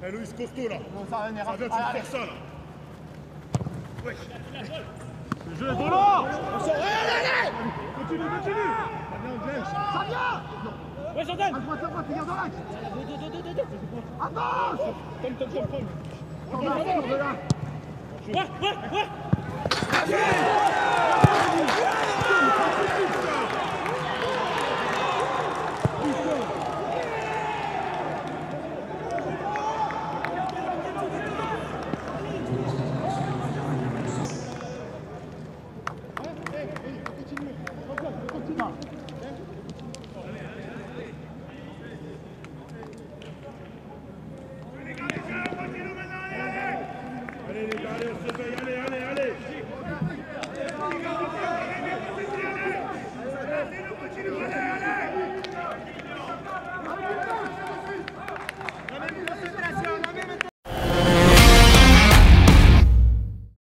Ouais, Loïs, costaud là. Non, ça va, Ça vient de faire ça là. Ouais. Le jeu est bon là. Allez. Continue. Ça vient. Ouais, Jordan. À droite, les gars dans l'axe. Avance. Tom. On va là. Ouais.